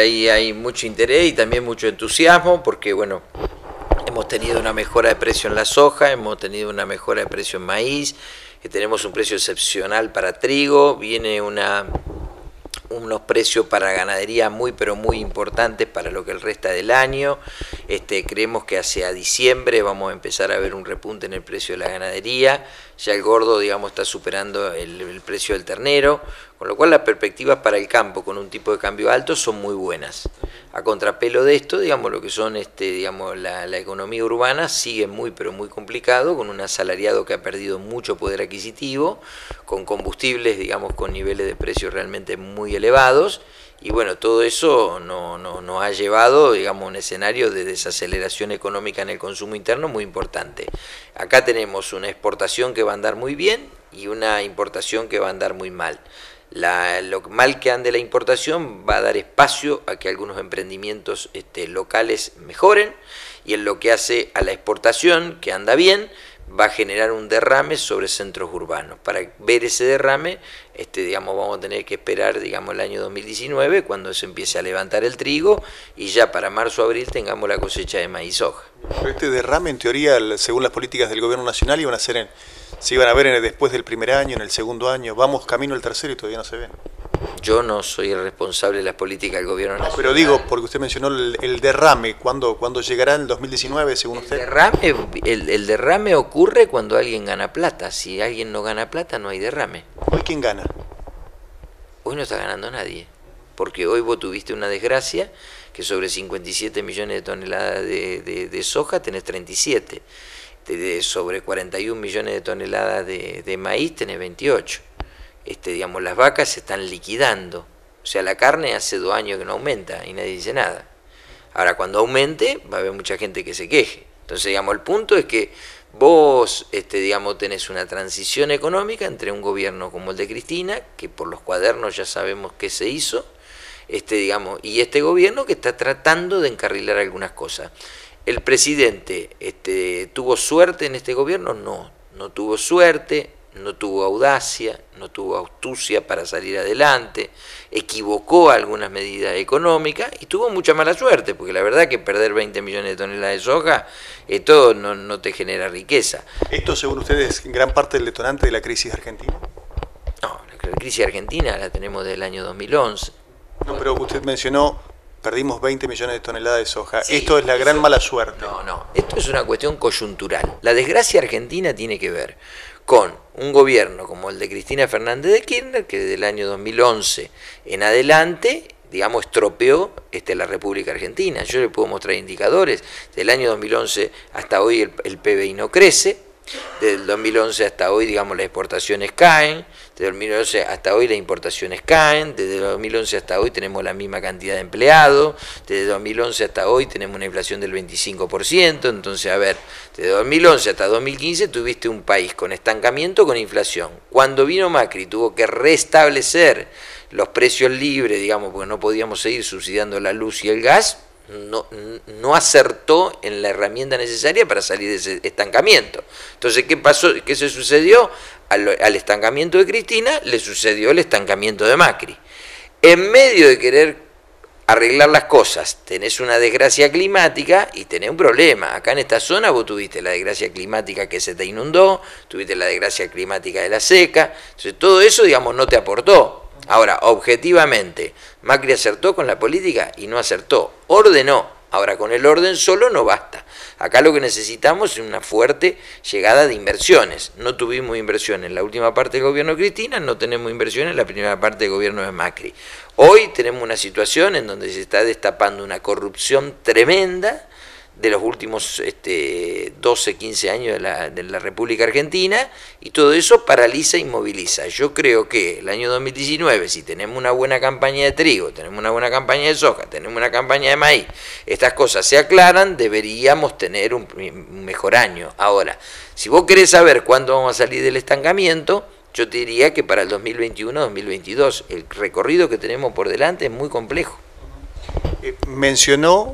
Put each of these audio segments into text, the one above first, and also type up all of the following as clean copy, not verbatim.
Ahí hay mucho interés y también mucho entusiasmo porque, bueno, hemos tenido una mejora de precio en la soja, hemos tenido una mejora de precio en maíz, tenemos un precio excepcional para trigo, viene unos precios para ganadería muy pero muy importantes para lo que el resta del año. Creemos que hacia diciembre vamos a empezar a ver un repunte en el precio de la ganadería. Ya el gordo, digamos, está superando el precio del ternero, con lo cual las perspectivas para el campo con un tipo de cambio alto son muy buenas. A contrapelo de esto, digamos, lo que son digamos, la economía urbana sigue muy pero muy complicado, con un asalariado que ha perdido mucho poder adquisitivo, con combustibles, digamos, con niveles de precios realmente muy elevados, y bueno, todo eso nos ha llevado, digamos, a un escenario de desaceleración económica en el consumo interno muy importante. Acá tenemos una exportación que va a andar muy bien y una importación que va a andar muy mal. Lo mal que ande la importación va a dar espacio a que algunos emprendimientos locales mejoren, y en lo que hace a la exportación, que anda bien, va a generar un derrame sobre centros urbanos. Para ver ese derrame, digamos, vamos a tener que esperar, digamos, el año 2019, cuando se empiece a levantar el trigo, y ya para marzo o abril tengamos la cosecha de maíz y soja. Pero este derrame, en teoría, según las políticas del gobierno nacional, se iban a ver después del primer año, en el segundo año. Vamos camino al tercero y todavía no se ven. Yo no soy el responsable de las políticas del gobierno nacional. Pero digo, porque usted mencionó el derrame, ¿cuándo llegará en el 2019, según usted? El derrame ocurre cuando alguien gana plata. Si alguien no gana plata, no hay derrame. ¿Hoy quién gana? Hoy no está ganando nadie, porque hoy vos tuviste una desgracia que sobre 57 millones de toneladas de soja tenés 37. Sobre 41 millones de toneladas de maíz tenés 28. Digamos, las vacas se están liquidando. O sea, la carne hace 2 años que no aumenta y nadie dice nada. Ahora, cuando aumente, va a haber mucha gente que se queje. Entonces, digamos, el punto es que vos, digamos, tenés una transición económica entre un gobierno como el de Cristina, que por los cuadernos ya sabemos qué se hizo, digamos, y este gobierno que está tratando de encarrilar algunas cosas. ¿El presidente tuvo suerte en este gobierno? No tuvo suerte, no tuvo audacia, no tuvo astucia para salir adelante, equivocó algunas medidas económicas y tuvo mucha mala suerte, porque la verdad que perder 20 millones de toneladas de soja, todo no te genera riqueza. ¿Esto, según ustedes, en gran parte del detonante de la crisis argentina? No, la crisis argentina la tenemos desde el año 2011. No, pero usted mencionó, perdimos 20 millones de toneladas de soja. Sí, esto es la gran mala suerte. No, esto es una cuestión coyuntural. La desgracia argentina tiene que ver con un gobierno como el de Cristina Fernández de Kirchner, que desde el año 2011 en adelante, digamos, estropeó la República Argentina. Yo le puedo mostrar indicadores. Desde el año 2011 hasta hoy el PBI no crece. Desde el 2011 hasta hoy, digamos, las exportaciones caen. Desde el 2011 hasta hoy las importaciones caen. Desde el 2011 hasta hoy tenemos la misma cantidad de empleados. Desde el 2011 hasta hoy tenemos una inflación del 25%. Entonces, a ver, desde 2011 hasta 2015 tuviste un país con estancamiento, con inflación. Cuando vino Macri tuvo que restablecer los precios libres, digamos, porque no podíamos seguir subsidiando la luz y el gas. No acertó en la herramienta necesaria para salir de ese estancamiento. Entonces, ¿qué pasó? ¿Qué se sucedió? Al estancamiento de Cristina le sucedió el estancamiento de Macri. En medio de querer arreglar las cosas, tenés una desgracia climática y tenés un problema. Acá en esta zona vos tuviste la desgracia climática que se te inundó, tuviste la desgracia climática de la seca, entonces todo eso, digamos, no te aportó. Ahora, objetivamente, Macri acertó con la política y no acertó, ordenó. Ahora, con el orden solo no basta. Acá lo que necesitamos es una fuerte llegada de inversiones. No tuvimos inversión en la última parte del gobierno de Cristina, no tenemos inversión en la primera parte del gobierno de Macri. Hoy tenemos una situación en donde se está destapando una corrupción tremenda de los últimos 12, 15 años de la República Argentina, y todo eso paraliza y moviliza. Yo creo que el año 2019, si tenemos una buena campaña de trigo, tenemos una buena campaña de soja, tenemos una campaña de maíz, estas cosas se aclaran, deberíamos tener un mejor año. Ahora, si vos querés saber cuándo vamos a salir del estancamiento, yo te diría que para el 2021-2022, el recorrido que tenemos por delante es muy complejo. Mencionó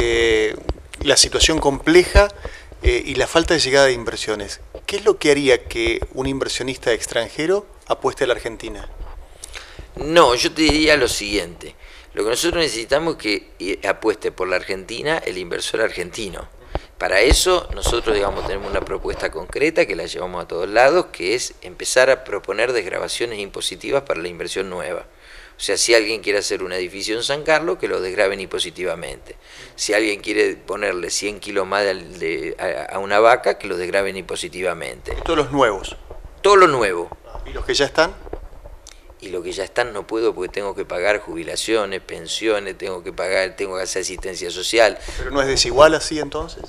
la situación compleja y la falta de llegada de inversiones. ¿Qué es lo que haría que un inversionista extranjero apueste a la Argentina? No, yo te diría lo siguiente. Lo que nosotros necesitamos es que apueste por la Argentina el inversor argentino. Para eso nosotros, digamos, tenemos una propuesta concreta que la llevamos a todos lados, que es empezar a proponer desgravaciones impositivas para la inversión nueva. O sea, si alguien quiere hacer un edificio en San Carlos, que lo desgraven impositivamente. Si alguien quiere ponerle 100 kilos más a una vaca, que lo desgraven impositivamente. Todos los nuevos. Todo lo nuevo. ¿Y los que ya están? Y los que ya están no puedo porque tengo que pagar jubilaciones, pensiones, tengo que hacer asistencia social. ¿Pero no es desigual así entonces?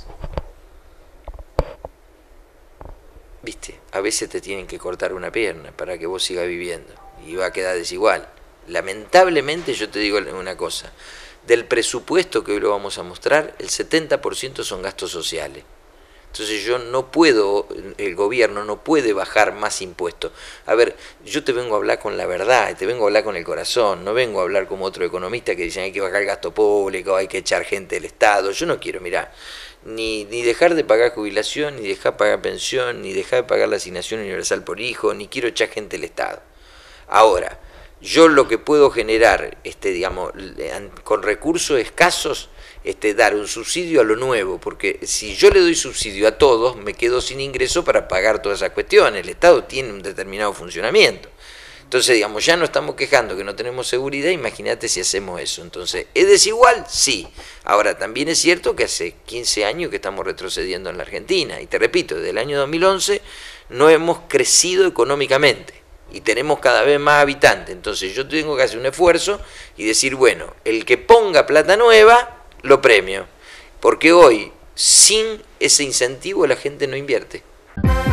Viste, a veces te tienen que cortar una pierna para que vos sigas viviendo y va a quedar desigual. Lamentablemente yo te digo una cosa, del presupuesto que hoy lo vamos a mostrar, el 70% son gastos sociales. Entonces yo no puedo, el gobierno no puede bajar más impuestos. A ver, yo te vengo a hablar con la verdad, te vengo a hablar con el corazón, no vengo a hablar como otro economista que dicen hay que bajar el gasto público, hay que echar gente del Estado. Yo no quiero, mirá, ni dejar de pagar jubilación, ni dejar de pagar pensión, ni dejar de pagar la asignación universal por hijo, ni quiero echar gente del Estado. Ahora, yo lo que puedo generar, digamos, con recursos escasos, dar un subsidio a lo nuevo, porque si yo le doy subsidio a todos, me quedo sin ingreso para pagar todas esas cuestiones. El Estado tiene un determinado funcionamiento. Entonces, digamos, ya no estamos quejando que no tenemos seguridad, imagínate si hacemos eso. Entonces, ¿es desigual? Sí. Ahora, también es cierto que hace 15 años que estamos retrocediendo en la Argentina. Y te repito, desde el año 2011 no hemos crecido económicamente. Y tenemos cada vez más habitantes, entonces yo tengo que hacer un esfuerzo y decir, bueno, el que ponga plata nueva, lo premio, porque hoy, sin ese incentivo, la gente no invierte.